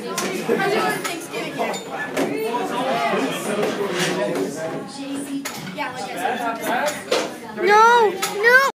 How's your Thanksgiving here? Yeah, like I said.